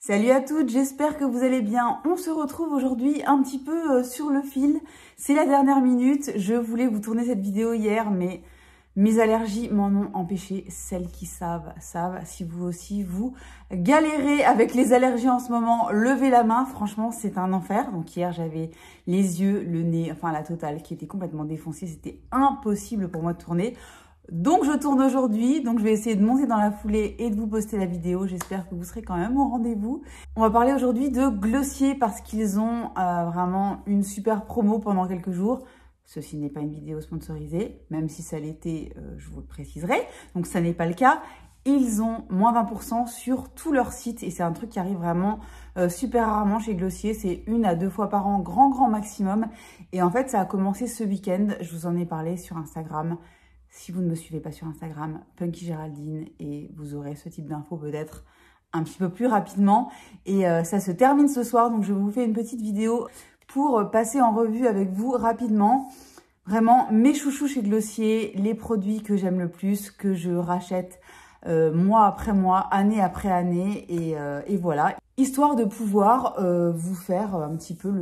Salut à toutes, j'espère que vous allez bien. On se retrouve aujourd'hui un petit peu sur le fil. C'est la dernière minute. Je voulais vous tourner cette vidéo hier, mais mes allergies m'en ont empêché. Celles qui savent. Si vous aussi, vous galérez avec les allergies en ce moment, levez la main. Franchement, c'est un enfer. Donc hier, j'avais les yeux, le nez, enfin la totale qui était complètement défoncée. C'était impossible pour moi de tourner. Donc je tourne aujourd'hui, donc je vais essayer de monter dans la foulée et de vous poster la vidéo. J'espère que vous serez quand même au rendez-vous. On va parler aujourd'hui de Glossier parce qu'ils ont vraiment une super promo pendant quelques jours. Ceci n'est pas une vidéo sponsorisée, même si ça l'était, je vous le préciserai. Donc ça n'est pas le cas. Ils ont moins 20% sur tout leur site et c'est un truc qui arrive vraiment super rarement chez Glossier. C'est 1 à 2 fois par an, grand maximum. Et en fait, ça a commencé ce week-end. Je vous en ai parlé sur Instagram. Si vous ne me suivez pas sur Instagram, Punky Géraldine, et vous aurez ce type d'infos peut-être un petit peu plus rapidement. Et ça se termine ce soir, donc je vous fais une petite vidéo pour passer en revue avec vous rapidement. Vraiment, mes chouchous chez Glossier, les produits que j'aime le plus, que je rachète mois après mois, année après année, et voilà. Histoire de pouvoir vous faire un petit peu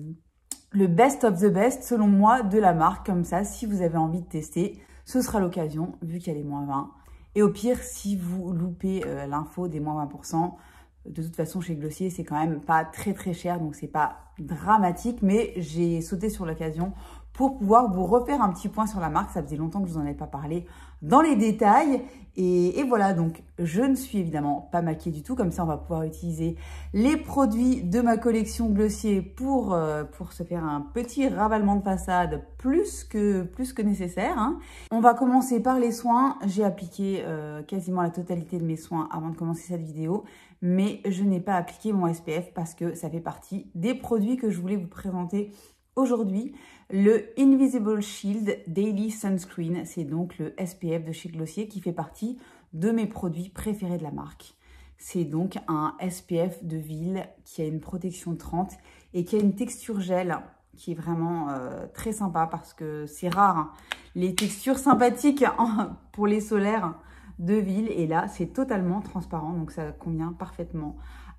le best of the best, selon moi, de la marque. Comme ça, si vous avez envie de tester, ce sera l'occasion, vu qu'elle est moins 20. Et au pire, si vous loupez l'info des moins 20%, de toute façon, chez Glossier, c'est quand même pas très cher, donc c'est pas dramatique. Mais j'ai sauté sur l'occasion pour pouvoir vous refaire un petit point sur la marque. Ça faisait longtemps que je vous en avais pas parlé dans les détails. Et voilà, donc je ne suis évidemment pas maquillée du tout. Comme ça, on va pouvoir utiliser les produits de ma collection Glossier pour se faire un petit ravalement de façade plus que nécessaire, hein. On va commencer par les soins. J'ai appliqué quasiment la totalité de mes soins avant de commencer cette vidéo. Mais je n'ai pas appliqué mon SPF parce que ça fait partie des produits que je voulais vous présenter aujourd'hui. Le Invisible Shield Daily Sunscreen, c'est donc le SPF de chez Glossier qui fait partie de mes produits préférés de la marque. C'est donc un SPF de ville qui a une protection 30 et qui a une texture gel qui est vraiment très sympa parce que c'est rare, hein, les textures sympathiques pour les solaires de ville. Et là, c'est totalement transparent, donc ça convient parfaitement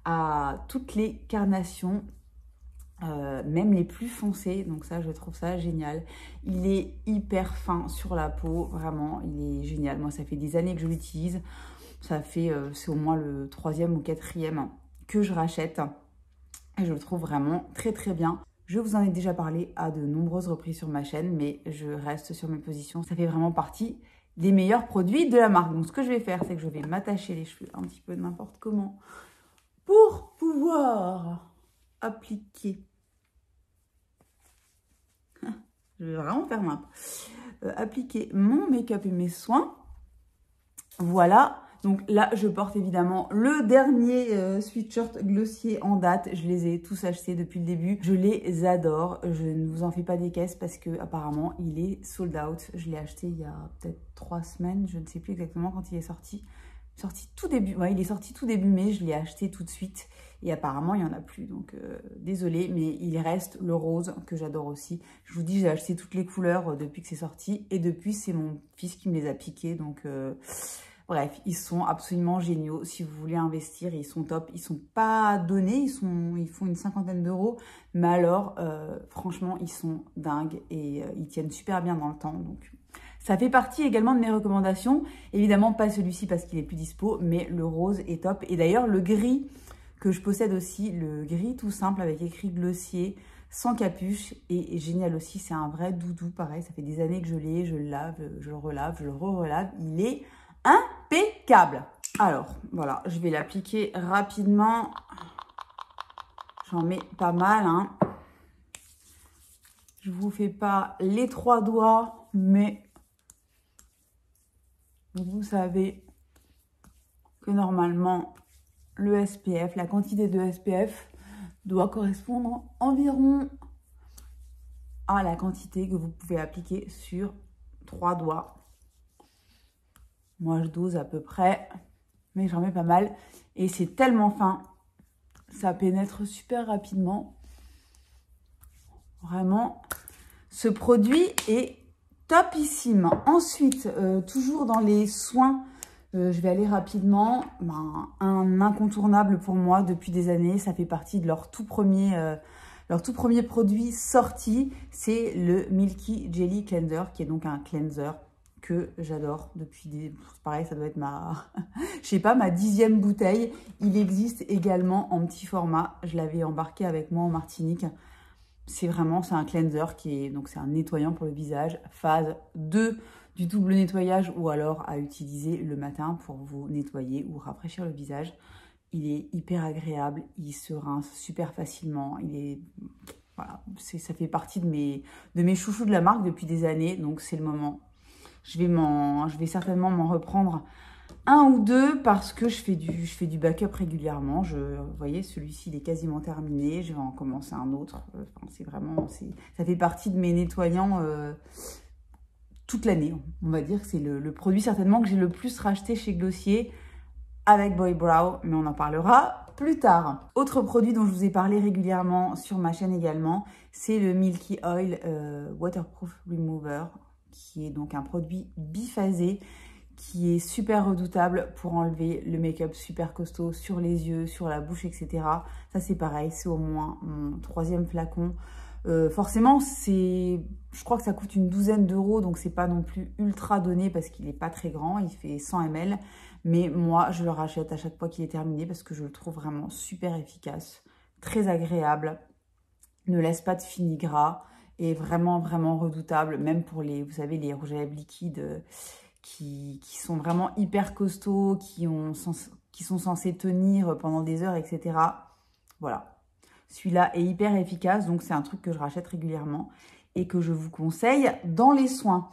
à toutes les carnations, même les plus foncées. Donc ça, je trouve ça génial. Il est hyper fin sur la peau, vraiment, il est génial. Moi, ça fait des années que je l'utilise. Ça fait, c'est au moins le 3e ou 4e que je rachète. Et je le trouve vraiment très bien. Je vous en ai déjà parlé à de nombreuses reprises sur ma chaîne, mais je reste sur mes positions. Ça fait vraiment partie des meilleurs produits de la marque. Donc ce que je vais faire, c'est que je vais m'attacher les cheveux un petit peu n'importe comment pour pouvoir appliquer. Je vais vraiment faire ma appliquer mon make-up et mes soins. Voilà. Donc là, je porte évidemment le dernier sweatshirt Glossier en date. Je les ai tous achetés depuis le début. Je les adore. Je ne vous en fais pas des caisses parce que apparemment il est sold out. Je l'ai acheté il y a peut-être 3 semaines. Je ne sais plus exactement quand il est sorti. Tout début. Ouais, il est sorti tout début mai. Je l'ai acheté tout de suite. Et apparemment, il n'y en a plus. Donc, désolée. Mais il reste le rose que j'adore aussi. Je vous dis, j'ai acheté toutes les couleurs depuis que c'est sorti. Et depuis, c'est mon fils qui me les a piquées. Donc... bref, ils sont absolument géniaux. Si vous voulez investir, ils sont top. Ils sont pas donnés, ils font une 50aine d'euros. Mais alors, franchement, ils sont dingues et ils tiennent super bien dans le temps. Donc, ça fait partie également de mes recommandations. Évidemment, pas celui-ci parce qu'il est plus dispo, mais le rose est top. Et d'ailleurs, le gris que je possède aussi, le gris tout simple avec écrit Glossier, sans capuche, est génial aussi. C'est un vrai doudou, pareil. Ça fait des années que je l'ai, je le lave, je le relave, je le re-relave. Il est impeccable. Alors, voilà, je vais l'appliquer rapidement. J'en mets pas mal, hein. Je vous fais pas les 3 doigts, mais vous savez que normalement, le SPF, la quantité de SPF doit correspondre environ à la quantité que vous pouvez appliquer sur 3 doigts. Moi, je dose à peu près, mais j'en mets pas mal. Et c'est tellement fin, ça pénètre super rapidement. Vraiment, ce produit est topissime. Ensuite, toujours dans les soins Je vais aller rapidement. Un incontournable pour moi depuis des années, ça fait partie de leur tout premier produit sorti. C'est le Milky Jelly Cleanser, qui est donc un cleanser que j'adore depuis des... Pareil, ça doit être je sais pas, ma 10e bouteille. Il existe également en petit format. Je l'avais embarqué avec moi en Martinique. C'est un cleanser qui est... Donc, c'est un nettoyant pour le visage. Phase 2 du double nettoyage ou alors à utiliser le matin pour vous nettoyer ou rafraîchir le visage. Il est hyper agréable, il se rince super facilement, voilà, ça fait partie de mes chouchous de la marque depuis des années, donc c'est le moment. Je vais certainement m'en reprendre un ou deux parce que je fais du backup régulièrement. Vous voyez, celui-ci il est quasiment terminé, je vais en commencer un autre. Ça fait partie de mes nettoyants toute l'année. On va dire que c'est le produit certainement que j'ai le plus racheté chez Glossier avec Boy Brow, mais on en parlera plus tard. Autre produit dont je vous ai parlé régulièrement sur ma chaîne également, c'est le Milky Oil Waterproof Remover, qui est donc un produit biphasé qui est super redoutable pour enlever le make-up super costaud sur les yeux, sur la bouche, etc. Ça c'est pareil, c'est au moins mon 3e flacon. Forcément, je crois que ça coûte une douzaine d'euros, donc c'est pas non plus ultra donné parce qu'il n'est pas très grand, il fait 100 ml. Mais moi, je le rachète à chaque fois qu'il est terminé parce que je le trouve vraiment super efficace, très agréable, ne laisse pas de fini gras et vraiment, vraiment redoutable, même pour vous savez, les rouges à lèvres liquides qui sont vraiment hyper costauds, qui sont censés tenir pendant des heures, etc. Voilà. Celui-là est hyper efficace, donc c'est un truc que je rachète régulièrement et que je vous conseille dans les soins.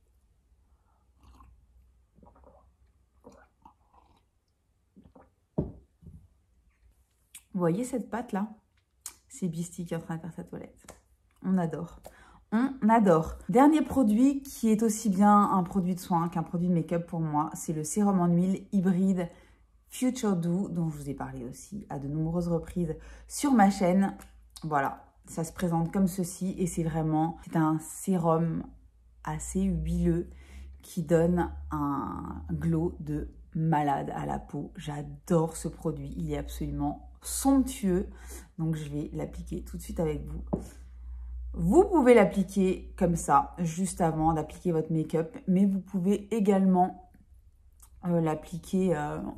Vous voyez cette pâte là? C'est Beastie qui est en train de faire sa toilette. On adore. On adore. Dernier produit qui est aussi bien un produit de soin qu'un produit de make-up pour moi, c'est le sérum en huile hybride Future Dew, dont je vous ai parlé aussi à de nombreuses reprises sur ma chaîne. Voilà, ça se présente comme ceci et c'est un sérum assez huileux qui donne un glow de malade à la peau. J'adore ce produit, il est absolument somptueux. Donc je vais l'appliquer tout de suite avec vous. Vous pouvez l'appliquer comme ça, juste avant d'appliquer votre make-up, mais vous pouvez également l'appliquer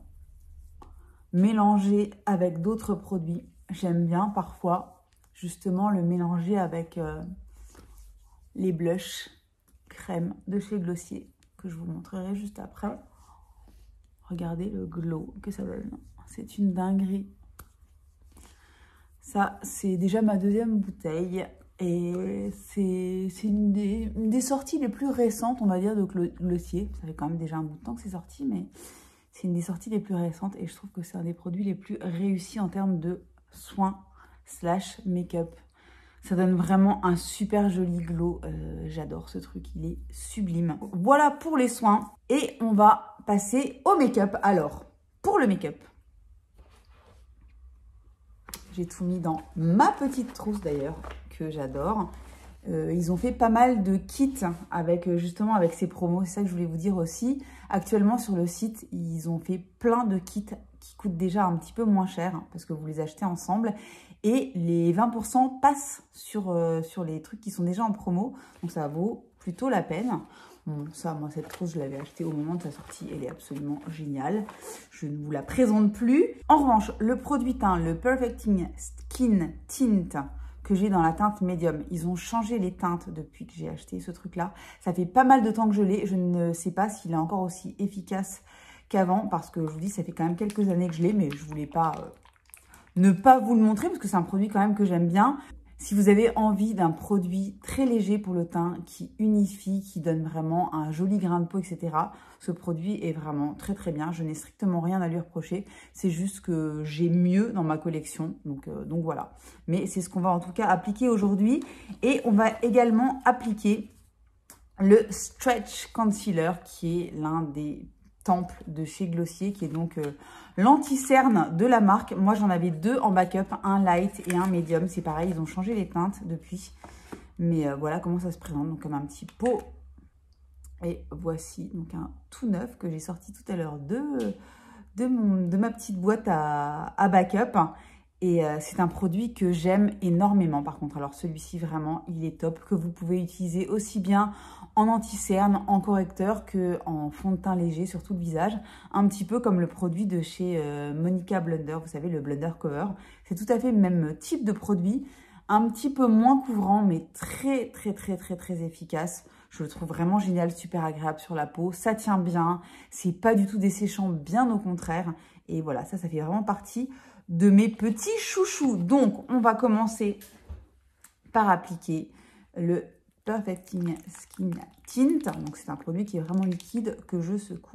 mélangé avec d'autres produits. J'aime bien parfois justement le mélanger avec les blushs crème de chez Glossier que je vous montrerai juste après. Regardez le glow que ça donne. C'est une dinguerie. Ça, c'est déjà ma 2e bouteille et c'est une des sorties les plus récentes, on va dire, de Glossier. Ça fait quand même déjà un bout de temps que c'est sorti, mais c'est une des sorties les plus récentes et je trouve que c'est un des produits les plus réussis en termes de soins / make-up. Ça donne vraiment un super joli glow. J'adore ce truc, il est sublime. Voilà pour les soins et on va passer au make-up. Alors, pour le make-up, j'ai tout mis dans ma petite trousse d'ailleurs, que j'adore. Ils ont fait pas mal de kits justement avec ces promos. C'est ça que je voulais vous dire aussi. Actuellement sur le site, ils ont fait plein de kits qui coûtent déjà un petit peu moins cher parce que vous les achetez ensemble. Et les 20% passent sur les trucs qui sont déjà en promo. Donc ça vaut plutôt la peine. Bon, ça, moi, cette trousse, je l'avais achetée au moment de sa sortie. Elle est absolument géniale. Je ne vous la présente plus. En revanche, le produit teint, le Perfecting Skin Tint, que j'ai dans la teinte médium. Ils ont changé les teintes depuis que j'ai acheté ce truc-là. Ça fait pas mal de temps que je l'ai. Je ne sais pas s'il est encore aussi efficace qu'avant parce que je vous dis, ça fait quand même quelques années que je l'ai, mais je voulais pas ne pas vous le montrer parce que c'est un produit quand même que j'aime bien. Si vous avez envie d'un produit très léger pour le teint, qui unifie, qui donne vraiment un joli grain de peau, etc., ce produit est vraiment très très bien. Je n'ai strictement rien à lui reprocher. C'est juste que j'ai mieux dans ma collection. Donc voilà. Mais c'est ce qu'on va en tout cas appliquer aujourd'hui. Et on va également appliquer le Stretch Concealer, qui est l'un des temples de chez Glossier, qui est donc l'anti-cerne de la marque. Moi, j'en avais 2 en backup, un light et un medium. C'est pareil, ils ont changé les teintes depuis. Mais voilà comment ça se présente. Donc, comme un petit pot Et voici donc un tout neuf que j'ai sorti tout à l'heure de ma petite boîte à backup. Et c'est un produit que j'aime énormément par contre. Alors celui-ci vraiment, il est top, que vous pouvez utiliser aussi bien en anti-cerne, en correcteur que en fond de teint léger sur tout le visage. Un petit peu comme le produit de chez Monica Blunder, vous savez, le Blunder Cover. C'est tout à fait le même type de produit, un petit peu moins couvrant, mais très efficace. Je le trouve vraiment génial, super agréable sur la peau. Ça tient bien, c'est pas du tout desséchant, bien au contraire. Et voilà, ça fait vraiment partie de mes petits chouchous. Donc, on va commencer par appliquer le Perfecting Skin Tint. Donc, c'est un produit qui est vraiment liquide que je secoue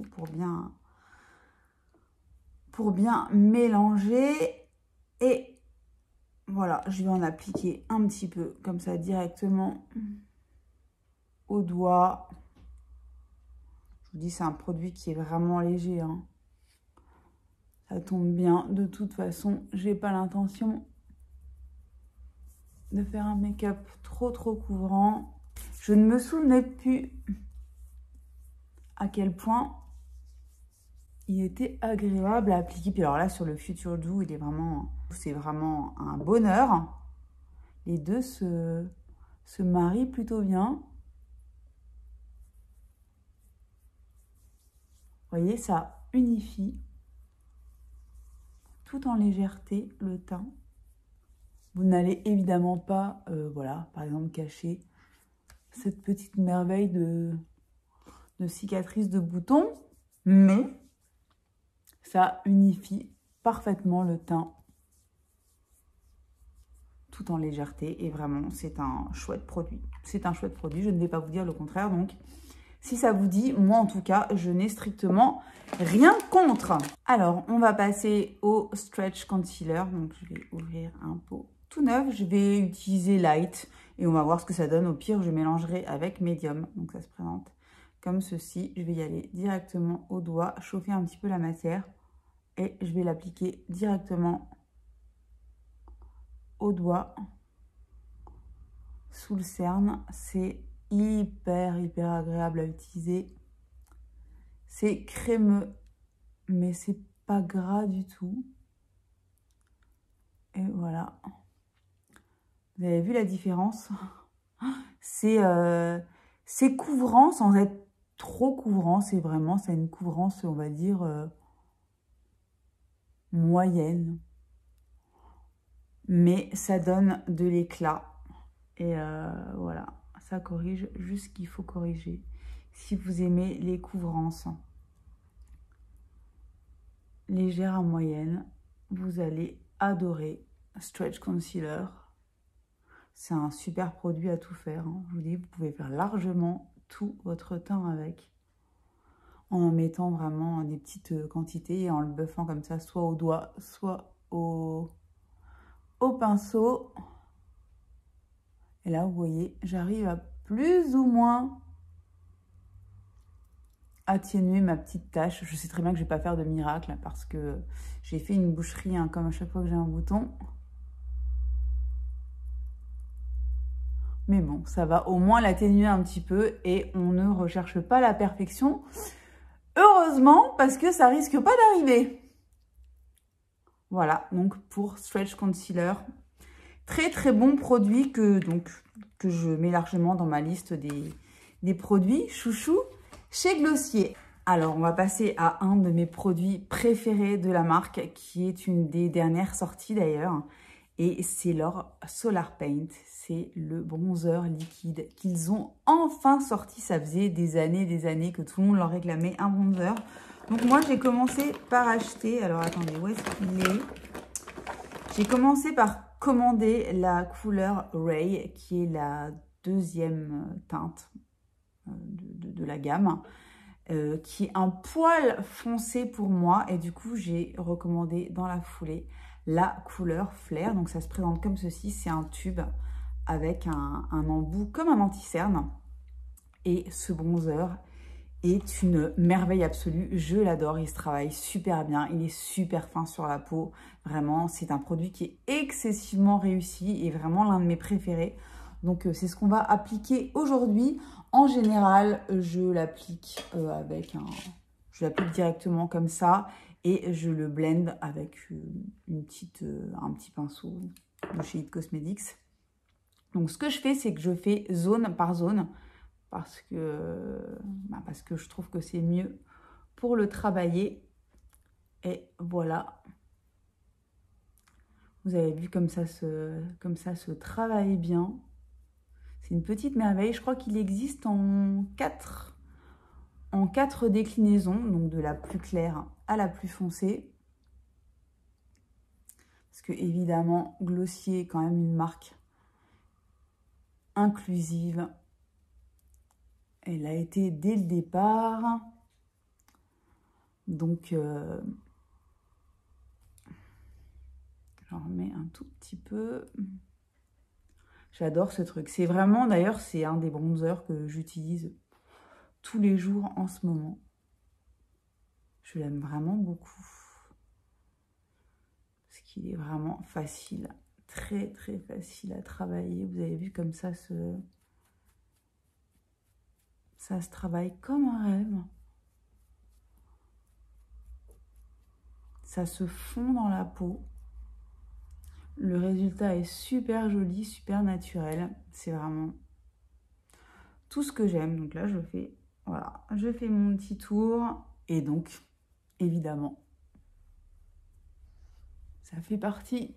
pour bien mélanger. Et voilà, je vais en appliquer un petit peu comme ça directement au doigt. Je vous dis, c'est un produit qui est vraiment léger, hein. Ça tombe bien. De toute façon, j'ai pas l'intention de faire un make-up trop couvrant. Je ne me souvenais plus à quel point il était agréable à appliquer. Puis alors là, sur le Future Dew, c'est vraiment un bonheur. Les deux se marient plutôt bien. Vous voyez, ça unifie tout en légèreté le teint. Vous n'allez évidemment pas, voilà, par exemple, cacher cette petite merveille de cicatrice de bouton, mais ça unifie parfaitement le teint tout en légèreté. Et vraiment, c'est un chouette produit. C'est un chouette produit, je ne vais pas vous dire le contraire. Donc, si ça vous dit, moi en tout cas, je n'ai strictement rien contre. Alors, on va passer au Stretch Concealer. Donc, je vais ouvrir un pot tout neuf. Je vais utiliser Light et on va voir ce que ça donne. Au pire, je mélangerai avec Medium. Donc, ça se présente comme ceci. Je vais y aller directement au doigt, chauffer un petit peu la matière et je vais l'appliquer directement au doigt sous le cerne. C'est hyper agréable à utiliser. C'est crémeux, mais c'est pas gras du tout. Et voilà. Vous avez vu la différence? C'est couvrant sans être trop couvrant. C'est vraiment, c'est une couvrance, on va dire, moyenne. Mais ça donne de l'éclat. Et voilà. Ça corrige juste ce qu'il faut corriger. Si vous aimez les couvrances légères à moyenne, vous allez adorer Stretch Concealer. C'est un super produit à tout faire, hein. Je vous dis, vous pouvez faire largement tout votre teint avec. En mettant vraiment des petites quantités et en le buffant comme ça, soit au doigt, soit au pinceau. Et là, vous voyez, j'arrive à plus ou moins atténuer ma petite tache. Je sais très bien que je ne vais pas faire de miracle parce que j'ai fait une boucherie, hein, comme à chaque fois que j'ai un bouton. Mais bon, ça va au moins l'atténuer un petit peu et on ne recherche pas la perfection. Heureusement, parce que ça risque pas d'arriver. Voilà, donc pour Stretch Concealer, très bon produit que je mets largement dans ma liste des produits chouchou chez Glossier. Alors, on va passer à un de mes produits préférés de la marque, qui est une des dernières sorties d'ailleurs. Et c'est leur Solar Paint. C'est le bronzer liquide qu'ils ont enfin sorti. Ça faisait des années que tout le monde leur réclamait un bronzer. Donc moi, j'ai commencé par acheter... Alors, attendez, où est-ce qu'il est? J'ai commencé par commander la couleur Ray, qui est la deuxième teinte de la gamme, qui est un poil foncé pour moi. Et du coup, j'ai recommandé dans la foulée la couleur Flair. Donc, ça se présente comme ceci. C'est un tube avec un embout comme un anti-cerne. Et ce bronzer est une merveille absolue. Je l'adore. Il se travaille super bien. Il est super fin sur la peau. Vraiment, c'est un produit qui est excessivement réussi et vraiment l'un de mes préférés. Donc, c'est ce qu'on va appliquer aujourd'hui. En général, je l'applique je l'applique directement comme ça et je le blende avec un petit pinceau de chez It Cosmetics. Donc, ce que je fais, c'est que je fais zone par zone parce que je trouve que c'est mieux pour le travailler. Et voilà. Vous avez vu comme ça se travaille bien. C'est une petite merveille. Je crois qu'il existe en 4 déclinaisons, donc de la plus claire à la plus foncée. Parce que évidemment, Glossier est quand même une marque inclusive. Elle a été dès le départ. Donc, j'en remets un tout petit peu. J'adore ce truc. C'est vraiment, d'ailleurs, c'est un des bronzers que j'utilise tous les jours en ce moment. Je l'aime vraiment beaucoup. Parce qu'il est vraiment facile. Très, très facile à travailler. Vous avez vu comme ça se travaille comme un rêve. Ça se fond dans la peau. Le résultat est super joli, super naturel. C'est vraiment tout ce que j'aime. Donc là, je fais mon petit tour. Et donc, évidemment, ça fait partie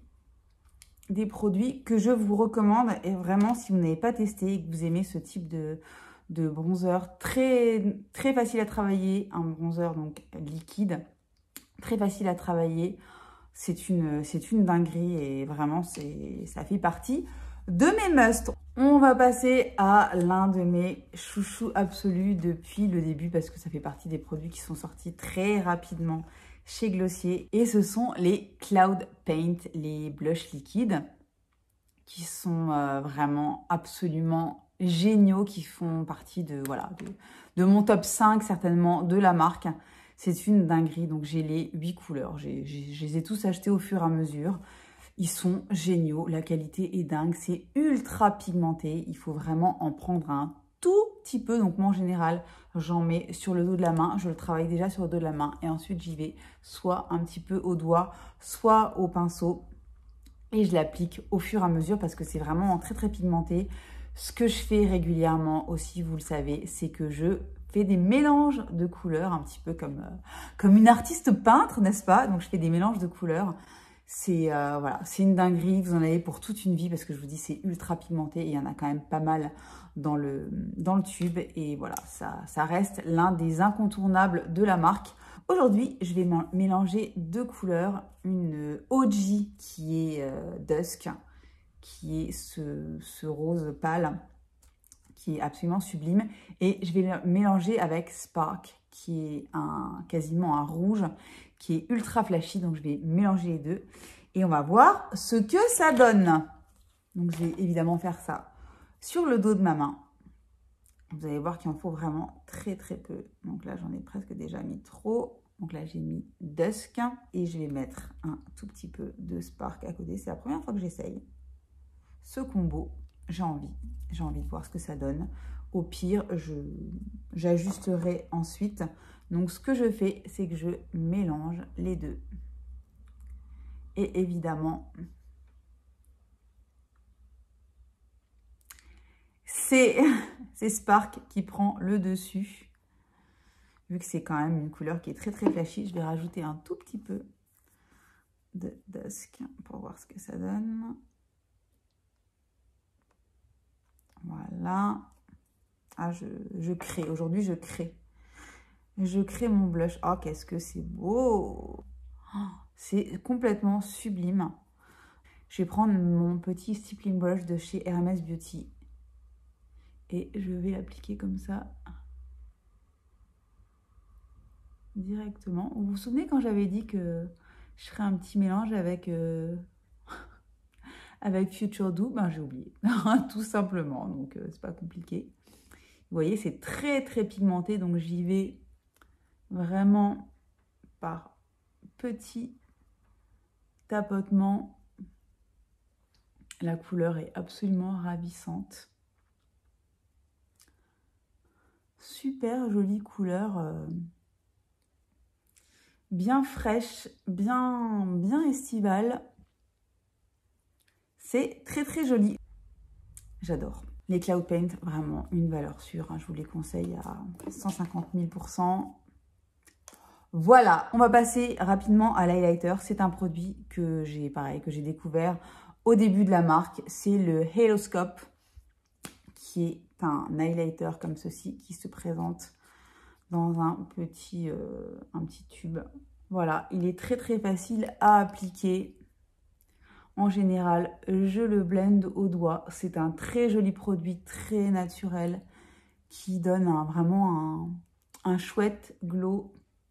des produits que je vous recommande. Et vraiment, si vous n'avez pas testé et que vous aimez ce type de bronzer très, très facile à travailler, un bronzer donc liquide, très facile à travailler, c'est une dinguerie et vraiment, ça fait partie de mes musts. On va passer à l'un de mes chouchous absolus depuis le début parce que ça fait partie des produits qui sont sortis très rapidement chez Glossier. Et ce sont les Cloud Paint, les blushs liquides qui sont vraiment absolument géniaux, qui font partie de mon top 5 certainement de la marque. C'est une dinguerie, donc j'ai les 8 couleurs. Je les ai tous achetés au fur et à mesure. Ils sont géniaux, la qualité est dingue, c'est ultra pigmenté. Il faut vraiment en prendre un tout petit peu. Donc moi en général, j'en mets sur le dos de la main. Je le travaille déjà sur le dos de la main et ensuite j'y vais soit un petit peu au doigt, soit au pinceau. Et je l'applique au fur et à mesure parce que c'est vraiment très très pigmenté. Ce que je fais régulièrement aussi, vous le savez, c'est que je fais des mélanges de couleurs, un petit peu comme une artiste peintre, n'est-ce pas? Donc je fais des mélanges de couleurs. C'est une dinguerie, vous en avez pour toute une vie parce que je vous dis c'est ultra pigmenté et il y en a quand même pas mal dans le tube. Et voilà, ça reste l'un des incontournables de la marque. Aujourd'hui, je vais mélanger deux couleurs, une OG qui est Dusk, qui est ce rose pâle, qui est absolument sublime. Et je vais le mélanger avec Spark, qui est quasiment un rouge, qui est ultra flashy. Donc, je vais mélanger les deux. Et on va voir ce que ça donne. Donc, je vais évidemment faire ça sur le dos de ma main. Vous allez voir qu'il en faut vraiment très, très peu. Donc là, j'en ai presque déjà mis trop. Donc là, j'ai mis Dusk. Et je vais mettre un tout petit peu de Spark à côté. C'est la première fois que j'essaye ce combo. J'ai envie de voir ce que ça donne. Au pire, j'ajusterai ensuite. Donc, ce que je fais, c'est que je mélange les deux. Et évidemment, c'est Spark qui prend le dessus. Vu que c'est quand même une couleur qui est très très flashy, je vais rajouter un tout petit peu de Dusk pour voir ce que ça donne. Voilà. Ah, je crée. Aujourd'hui, je crée. Je crée mon blush. Oh, qu'est-ce que c'est beau! Oh, c'est complètement sublime. Je vais prendre mon petit stippling brush de chez Hermès Beauty. Et je vais l'appliquer comme ça. Directement. Vous vous souvenez quand j'avais dit que je ferais un petit mélange avec, avec Future Dew? Ben, j'ai oublié. Tout simplement. Donc, c'est pas compliqué. Vous voyez, c'est très, très pigmenté. Donc, j'y vais vraiment par petits tapotements La couleur est absolument ravissante. Super jolie couleur. Bien fraîche, bien estivale. C'est très très joli. J'adore. Les Cloud Paint, vraiment une valeur sûre. Hein. Je vous les conseille à 150 000%. Voilà, on va passer rapidement à l'highlighter. C'est un produit que j'ai découvert au début de la marque. C'est le Haloscope, qui est un highlighter comme ceci, qui se présente dans un petit tube. Voilà, il est très très facile à appliquer. En général, je le blende au doigt. C'est un très joli produit, très naturel, qui donne vraiment un chouette glow.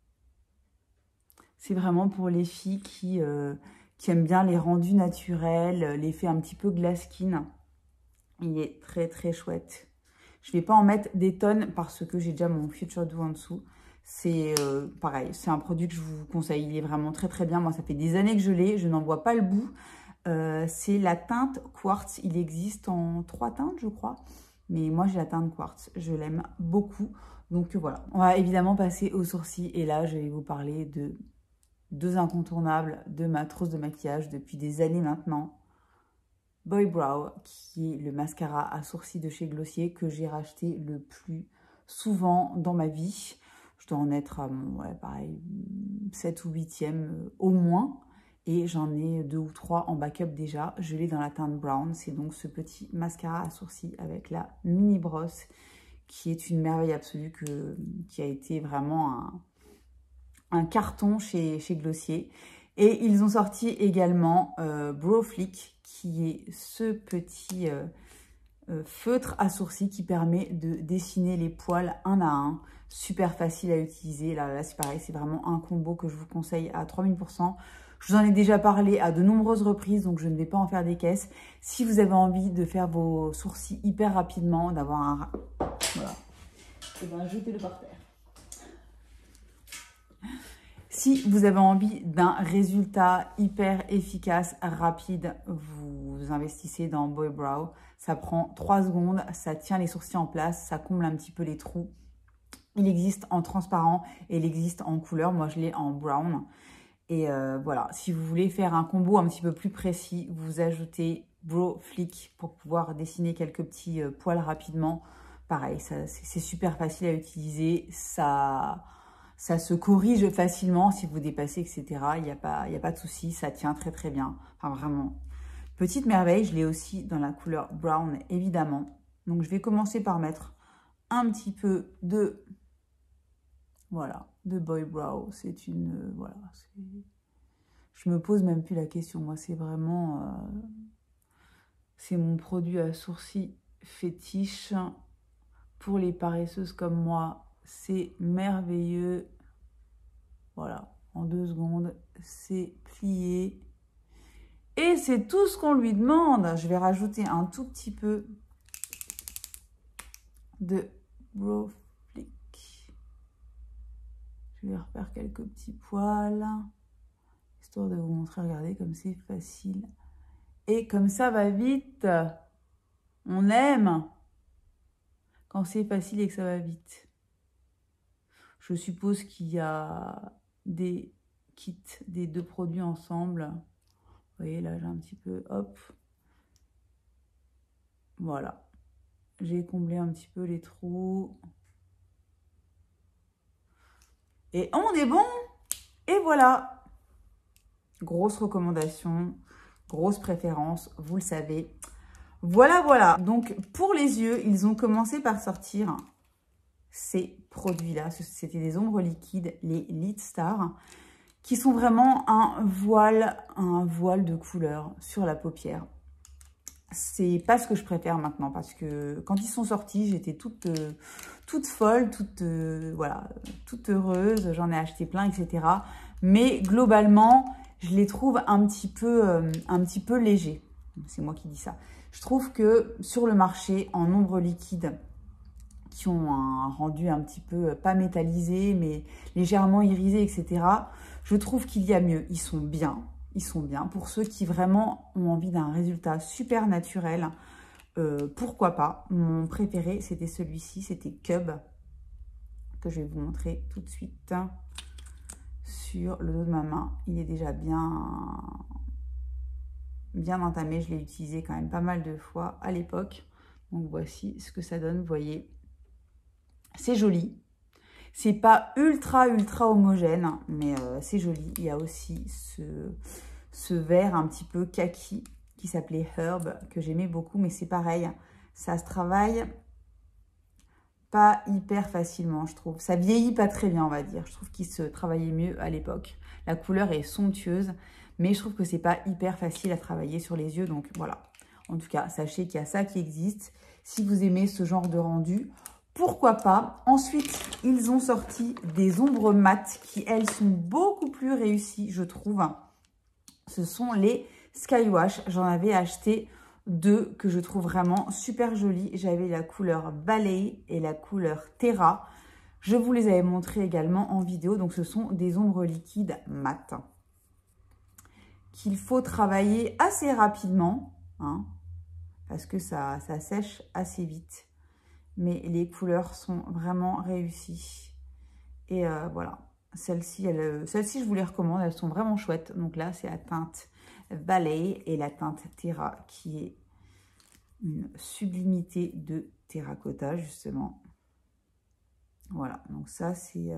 C'est vraiment pour les filles qui aiment bien les rendus naturels, l'effet un petit peu glass skin. Il est très très chouette. Je ne vais pas en mettre des tonnes parce que j'ai déjà mon Future Dew en dessous. C'est pareil, c'est un produit que je vous conseille. Il est vraiment très très bien. Moi, ça fait des années que je l'ai. Je n'en vois pas le bout. C'est la teinte quartz. Il existe en 3 teintes, je crois. Mais moi, j'ai la teinte quartz. Je l'aime beaucoup. Donc voilà. On va évidemment passer aux sourcils. Et là, je vais vous parler de 2 incontournables de ma trousse de maquillage depuis des années maintenant. Boy Brow, qui est le mascara à sourcils de chez Glossier que j'ai racheté le plus souvent dans ma vie. Je dois en être à mon, pareil, 7 ou 8e au moins. Et j'en ai 2 ou 3 en backup déjà. Je l'ai dans la teinte brown. C'est donc ce petit mascara à sourcils avec la mini brosse qui est une merveille absolue, qui a été vraiment un carton chez Glossier. Et ils ont sorti également Brow Flick, qui est ce petit feutre à sourcils qui permet de dessiner les poils un à un. Super facile à utiliser. Là c'est pareil, c'est vraiment un combo que je vous conseille à 3000%. Je vous en ai déjà parlé à de nombreuses reprises, donc je ne vais pas en faire des caisses. Si vous avez envie de faire vos sourcils hyper rapidement, d'avoir un... Voilà. Et bien, jetez-le par terre. Si vous avez envie d'un résultat hyper efficace, rapide, vous investissez dans Boy Brow. Ça prend 3 secondes, ça tient les sourcils en place, ça comble un petit peu les trous. Il existe en transparent et il existe en couleur. Moi, je l'ai en brown. Et voilà, si vous voulez faire un combo un petit peu plus précis, vous ajoutez Brow Flick pour pouvoir dessiner quelques petits poils rapidement. Pareil, c'est super facile à utiliser. Ça se corrige facilement si vous dépassez, etc. Il n'y a pas de souci, ça tient très très bien. Enfin, vraiment, petite merveille. Je l'ai aussi dans la couleur brown, évidemment. Donc, je vais commencer par mettre un petit peu de... Voilà, de Boy Brow. C'est une... voilà, je me pose même plus la question. Moi, c'est vraiment... c'est mon produit à sourcils fétiche. Pour les paresseuses comme moi, c'est merveilleux. Voilà, en 2 secondes, c'est plié. Et c'est tout ce qu'on lui demande. Je vais rajouter un tout petit peu de Brow Flick. Je vais refaire quelques petits poils, histoire de vous montrer, regardez comme c'est facile. Et comme ça va vite. On aime quand c'est facile et que ça va vite. Je suppose qu'il y a des kits des 2 produits ensemble. Vous voyez, là, j'ai un petit peu, hop. Voilà. J'ai comblé un petit peu les trous. Et on est bon. Et voilà. Grosse recommandation, grosse préférence, vous le savez. Voilà, voilà. Donc, pour les yeux, ils ont commencé par sortir ces produits-là. C'était des ombres liquides, les Lit Star, qui sont vraiment un voile de couleur sur la paupière. C'est pas ce que je préfère maintenant, parce que quand ils sont sortis, j'étais toute folle, voilà, toute heureuse. J'en ai acheté plein, etc. Mais globalement, je les trouve un petit peu légers. C'est moi qui dis ça. Je trouve que sur le marché, en ombre liquide, qui ont un rendu un petit peu, pas métallisé, mais légèrement irisé, etc., je trouve qu'il y a mieux. Ils sont bien, ils sont bien. Pour ceux qui vraiment ont envie d'un résultat super naturel, pourquoi pas. Mon préféré, c'était celui-ci, c'était Cub, que je vais vous montrer tout de suite sur le dos de ma main. Il est déjà bien entamé. Je l'ai utilisé quand même pas mal de fois à l'époque. Donc voici ce que ça donne, vous voyez. C'est joli. C'est pas ultra homogène, mais c'est joli. Il y a aussi ce vert un petit peu kaki qui s'appelait Herb, que j'aimais beaucoup, mais c'est pareil. Ça se travaille pas hyper facilement, je trouve. Ça vieillit pas très bien, on va dire. Je trouve qu'il se travaillait mieux à l'époque. La couleur est somptueuse, mais je trouve que c'est pas hyper facile à travailler sur les yeux, donc voilà. En tout cas, sachez qu'il y a ça qui existe. Si vous aimez ce genre de rendu, pourquoi pas. Ensuite, ils ont sorti des ombres mates qui, elles, sont beaucoup plus réussies, je trouve. Ce sont les Skywash. J'en avais acheté 2 que je trouve vraiment super jolies. J'avais la couleur Ballet et la couleur Terra. Je vous les avais montrées également en vidéo. Donc, ce sont des ombres liquides mat qu'il faut travailler assez rapidement, hein, parce que ça sèche assez vite. Mais les couleurs sont vraiment réussies. Et voilà, celles-ci, je vous les recommande, elles sont vraiment chouettes. Donc là, c'est la teinte Ballet et la teinte Terra, qui est une sublimité de terracotta, justement. Voilà, donc ça, c'est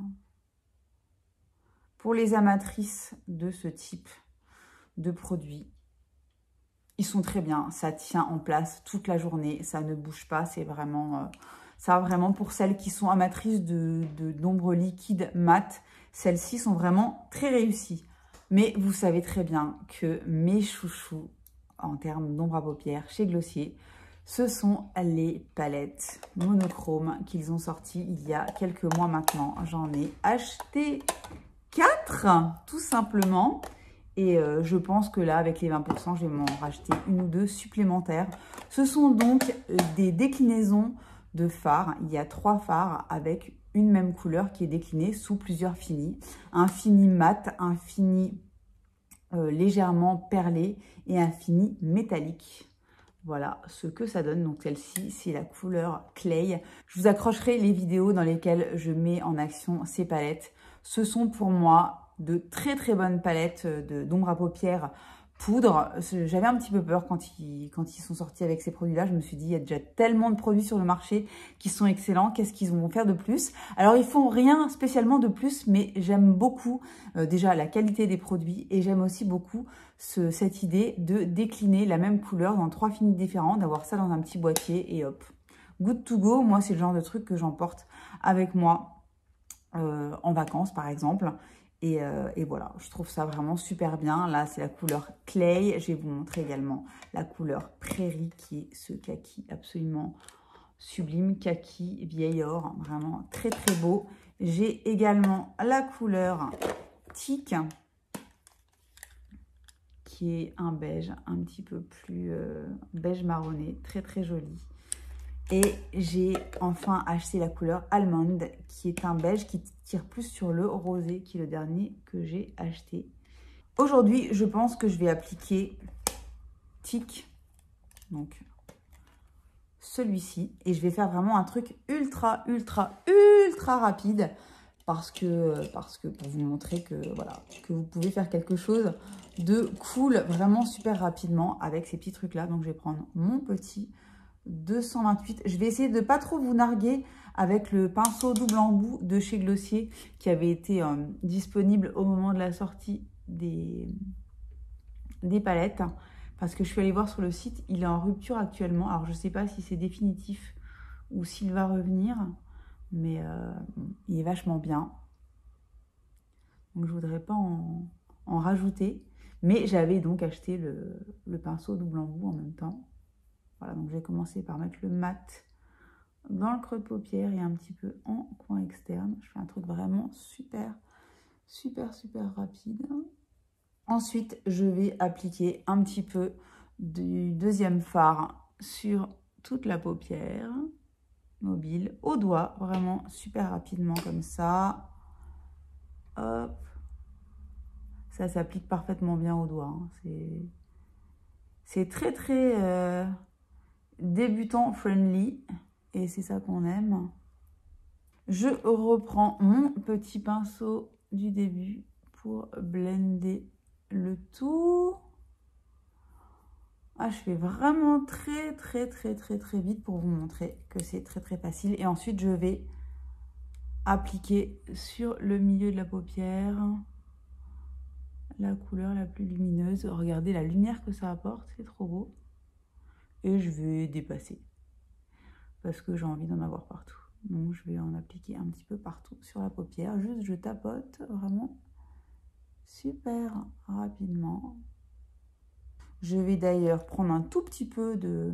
pour les amatrices de ce type de produits. Ils sont très bien, ça tient en place toute la journée, ça ne bouge pas, c'est vraiment... ça vraiment pour celles qui sont amatrices d'ombres liquides mat, celles-ci sont vraiment très réussies. Mais vous savez très bien que mes chouchous en termes d'ombre à paupières chez Glossier, ce sont les palettes monochromes qu'ils ont sorties il y a quelques mois maintenant. J'en ai acheté 4 tout simplement. Et je pense que là, avec les 20%, je vais m'en racheter 1 ou 2 supplémentaires. Ce sont donc des déclinaisons de fards. Il y a 3 fards avec une même couleur qui est déclinée sous plusieurs finis. Un fini mat, un fini légèrement perlé et un fini métallique. Voilà ce que ça donne. Donc celle-ci, c'est la couleur Clay. Je vous accrocherai les vidéos dans lesquelles je mets en action ces palettes. Ce sont pour moi de très bonnes palettes d'ombre à paupières poudre. J'avais un petit peu peur quand ils sont sortis avec ces produits-là. Je me suis dit, il y a déjà tellement de produits sur le marché qui sont excellents. Qu'est-ce qu'ils vont faire de plus? Alors, ils font rien spécialement de plus, mais j'aime beaucoup déjà la qualité des produits et j'aime aussi beaucoup cette idée de décliner la même couleur dans 3 finis différents, d'avoir ça dans un petit boîtier et hop. Good to go, moi, c'est le genre de truc que j'emporte avec moi en vacances, par exemple. Et voilà, je trouve ça vraiment super bien. Là, c'est la couleur Clay. Je vais vous montrer également la couleur Prairie, qui est ce kaki absolument sublime. Kaki vieil or, vraiment très beau. J'ai également la couleur Tic, qui est un beige un petit peu plus beige marronné, très joli. Et j'ai enfin acheté la couleur Almond, qui est un beige qui tire plus sur le rosé, qui est le dernier que j'ai acheté. Aujourd'hui, je pense que je vais appliquer Tic, donc celui-ci. Et je vais faire vraiment un truc ultra rapide. Parce que pour vous montrer que, voilà, que vous pouvez faire quelque chose de cool, vraiment super rapidement avec ces petits trucs-là. Donc, je vais prendre mon petit 228. Je vais essayer de pas trop vous narguer avec le pinceau double embout de chez Glossier qui avait été disponible au moment de la sortie des palettes, parce que je suis allée voir sur le site, il est en rupture actuellement. Alors je sais pas si c'est définitif ou s'il va revenir, mais il est vachement bien. Donc je voudrais pas en rajouter, mais j'avais donc acheté le pinceau double embout en même temps. Voilà, donc je vais commencer par mettre le mat dans le creux de paupière et un petit peu en coin externe. Je fais un truc vraiment super rapide. Ensuite, je vais appliquer un petit peu du deuxième fard sur toute la paupière mobile, au doigt, vraiment super rapidement comme ça. Hop. Ça s'applique parfaitement bien aux doigts. Hein. C'est très très débutant friendly et c'est ça qu'on aime. Je reprends mon petit pinceau du début pour blender le tout. Ah, je fais vraiment très très vite pour vous montrer que c'est très très facile. Et ensuite, je vais appliquer sur le milieu de la paupière la couleur la plus lumineuse. Regardez la lumière que ça apporte, c'est trop beau. Et je vais dépasser parce que j'ai envie d'en avoir partout. Donc je vais en appliquer un petit peu partout sur la paupière. Juste je tapote vraiment super rapidement. Je vais d'ailleurs prendre un tout petit peu de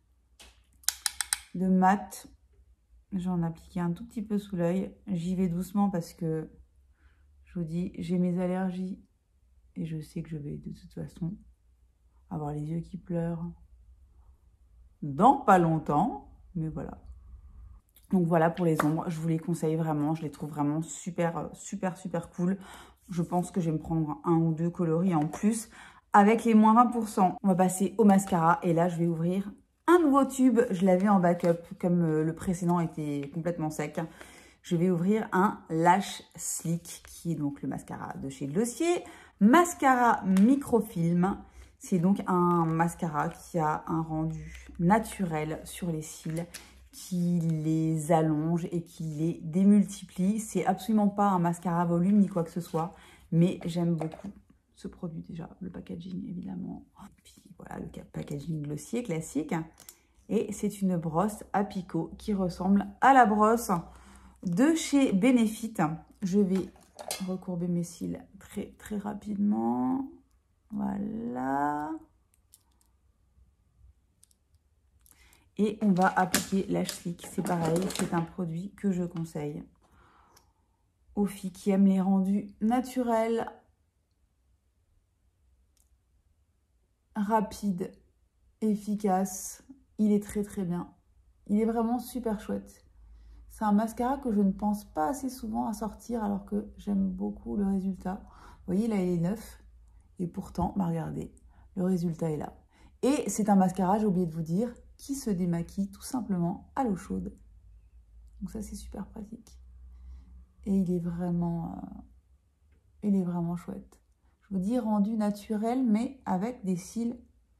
mat. J'en appliquer un tout petit peu sous l'œil. J'y vais doucement parce que je vous dis, j'ai mes allergies. Et je sais que je vais de toute façon avoir les yeux qui pleurent dans pas longtemps. Mais voilà. Donc voilà pour les ombres. Je vous les conseille vraiment. Je les trouve vraiment super cool. Je pense que je vais me prendre un ou deux coloris en plus. Avec les moins 20%, on va passer au mascara. Et là, je vais ouvrir un nouveau tube. Je l'avais en backup comme le précédent était complètement sec. Je vais ouvrir un Lash Slick qui est donc le mascara de chez Glossier. Mascara microfilm, c'est donc un mascara qui a un rendu naturel sur les cils, qui les allonge et qui les démultiplie. C'est absolument pas un mascara volume ni quoi que ce soit, mais j'aime beaucoup ce produit déjà. Le packaging évidemment, puis voilà le packaging Glossier classique. Et c'est une brosse à picot qui ressemble à la brosse de chez Benefit. Je vais recourber mes cils très rapidement. Voilà. Et on va appliquer Lash Slick. C'est pareil, c'est un produit que je conseille aux filles qui aiment les rendus naturels, rapides, efficaces. Il est très bien. Il est vraiment super chouette. C'est un mascara que je ne pense pas assez souvent à sortir alors que j'aime beaucoup le résultat. Vous voyez, là, il est neuf. Et pourtant, bah, regardez, le résultat est là. Et c'est un mascara, j'ai oublié de vous dire, qui se démaquille tout simplement à l'eau chaude. Donc ça, c'est super pratique. Et il est vraiment chouette. Je vous dis, rendu naturel, mais avec des cils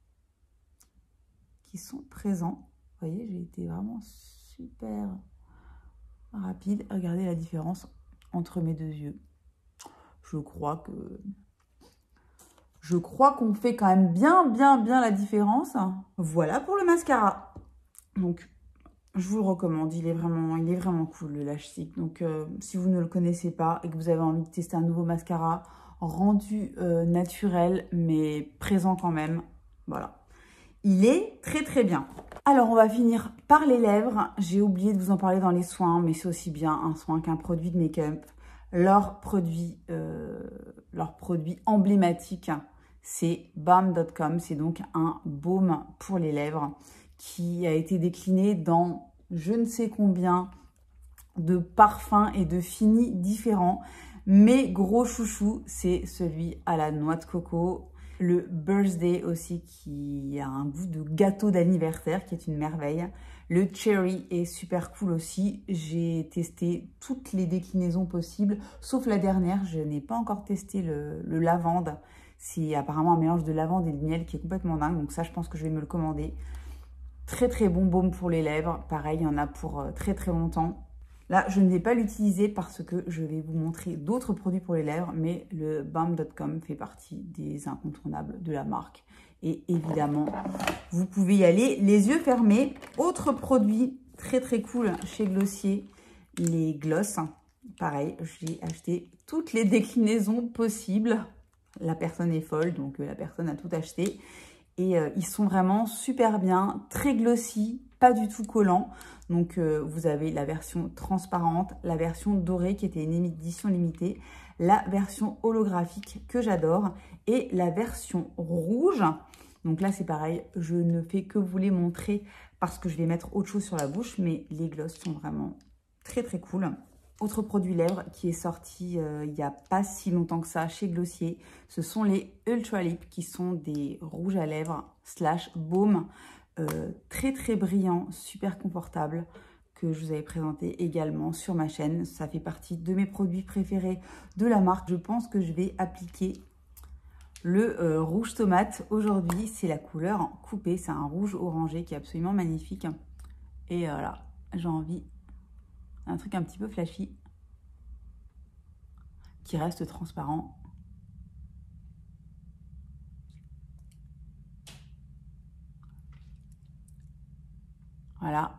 qui sont présents. Vous voyez, j'ai été vraiment super rapide. Regardez la différence entre mes deux yeux. Je crois qu'on fait quand même bien la différence. Voilà pour le mascara. Donc, je vous le recommande. Il est vraiment cool, le Lash Slick. Donc, si vous ne le connaissez pas et que vous avez envie de tester un nouveau mascara rendu naturel, mais présent quand même, voilà. Il est très bien. Alors, on va finir par les lèvres. J'ai oublié de vous en parler dans les soins, mais c'est aussi bien un soin qu'un produit de make-up. Leur produit emblématique, c'est Balm.com. C'est donc un baume pour les lèvres qui a été décliné dans je ne sais combien de parfums et de finis différents. Mais gros chouchou, c'est celui à la noix de coco. Le Birthday aussi qui a un goût de gâteau d'anniversaire qui est une merveille. Le Cherry est super cool aussi. J'ai testé toutes les déclinaisons possibles, sauf la dernière. Je n'ai pas encore testé le lavande. C'est apparemment un mélange de lavande et de miel qui est complètement dingue. Donc ça, je pense que je vais me le commander. Très bon baume pour les lèvres. Pareil, il y en a pour très longtemps. Là, je ne vais pas l'utiliser parce que je vais vous montrer d'autres produits pour les lèvres, mais le Balm.com fait partie des incontournables de la marque. Et évidemment, vous pouvez y aller les yeux fermés. Autre produit très cool chez Glossier, les glosses. Pareil, j'ai acheté toutes les déclinaisons possibles. La personne est folle, donc la personne a tout acheté. Et ils sont vraiment super bien, très glossy, pas du tout collants. Donc, vous avez la version transparente, la version dorée qui était une édition limitée, la version holographique que j'adore et la version rouge. Donc là, c'est pareil, je ne fais que vous les montrer parce que je vais mettre autre chose sur la bouche, mais les glosses sont vraiment très cool. autre produit lèvres qui est sorti il n'y a pas si longtemps que ça chez Glossier. Ce sont les Ultra Lip qui sont des rouges à lèvres / baume très très brillants, super confortables, que je vous avais présenté également sur ma chaîne. Ça fait partie de mes produits préférés de la marque. Je pense que je vais appliquer le rouge tomate. Aujourd'hui, c'est la couleur coupée. C'est un rouge orangé qui est absolument magnifique. Et voilà, j'ai envie d'un truc un petit peu flashy qui reste transparent. Voilà.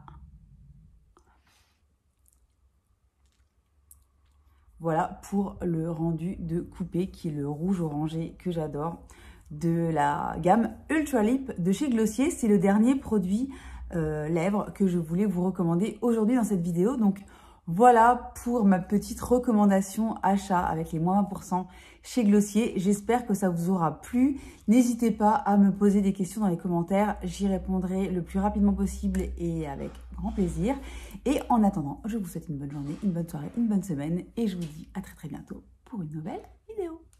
Voilà pour le rendu de coupé qui est le rouge orangé que j'adore de la gamme Ultra Lip de chez Glossier. C'est le dernier produit lèvres que je voulais vous recommander aujourd'hui dans cette vidéo. Donc voilà pour ma petite recommandation achat avec les moins 20% chez Glossier. J'espère que ça vous aura plu. N'hésitez pas à me poser des questions dans les commentaires. J'y répondrai le plus rapidement possible et avec grand plaisir. Et en attendant, je vous souhaite une bonne journée, une bonne soirée, une bonne semaine. Et je vous dis à très très bientôt pour une nouvelle vidéo.